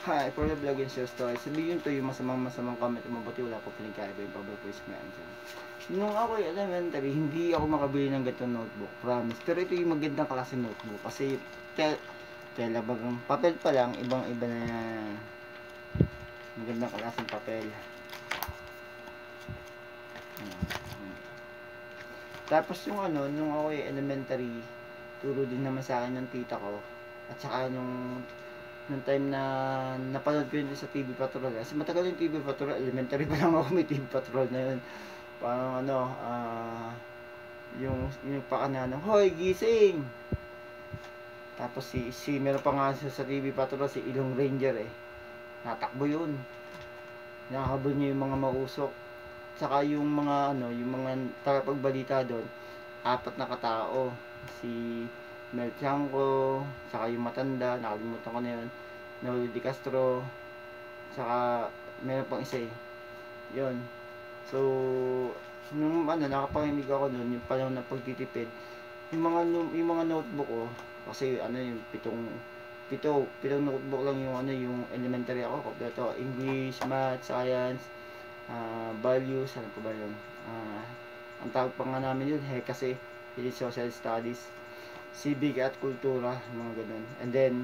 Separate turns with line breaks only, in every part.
Hi, for the vlog and share story. Sabihin to yung masamang comment, mabuti wala po pinagkaiba yung public voice ko yan. Nung ako yung elementary, hindi ako makabili ng ganitong notebook, promise. Pero ito yung magandang klase notebook kasi tela bagang papel pa lang, ibang iba na magandang klaseng papel. Tapos yung nung ako yung elementary, turo din naman sa akin ng tita ko. At saka nung time na napanood ko yun sa TV Patrol. Kasi matagal yung TV Patrol, elementary pa lang ako may TV Patrol na yun. Parang yung pakanano, hoy gising! Tapos meron pa nga sa TV Patrol si Ilong Ranger natakbo yun, nakahabol niya yung mga mausok. Saka yung mga tagapagbalita doon, 4 na katao, si Mel Tiangco, saka yung matanda, nakalimutan ko na yun, Noli Di Castro, saka meron pang isa yun. So nung nakapanginig ako noon, yung panahon ng pagtitipid, yung mga notebook ko, kasi yung pitong notebook lang yung elementary ako, kompleto, English, Math, Science, values, ano ko ba yun, ang tawag pa nga namin yun kasi social studies, civic at kultura, mga ganun. And then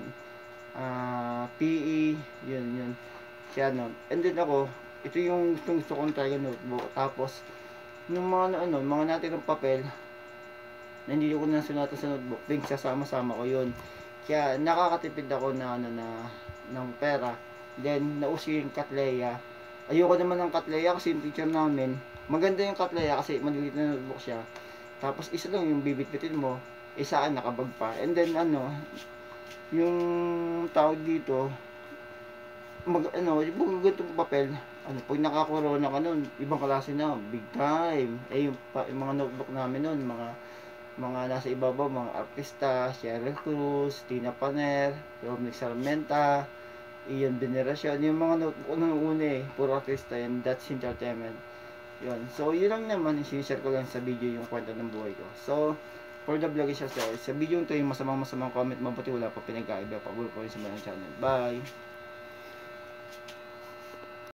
PE, yun kaya and then ako, ito yung gusto kong talaga notebook. Tapos yung mga natirang papel na hindi ko na sunatan sa notebook, sasama-sama ko yun. Kaya nakakatipid ako ng pera. Then nauso yung Katleya. Ayoko naman ng Katleya kasi yung teacher namin, maganda yung Katleya kasi maliit na notebook siya. Tapos isa lang yung bibit-bitin mo, isa akin nakabag pa. And then yung tawag dito, yung ganitong papel, pag naka-corona ka nun, ibang klase na, big time. Yung mga notebook namin nun, mga nasa ibabaw, mga artista, Sheryl Cruz, Tina Paner, Romnick Sarmenta, Ian Veneracion, yung mga notebook nung una puro artista yan, that's entertainment. Yun. So, yun lang naman, i-share ko lang sa video yung kwento ng buhay ko. So, for the vlog is sa video ito yung masamang comment, mabuti wala pa pinagkaiba, pabulok ko rin sa mga channel. Bye!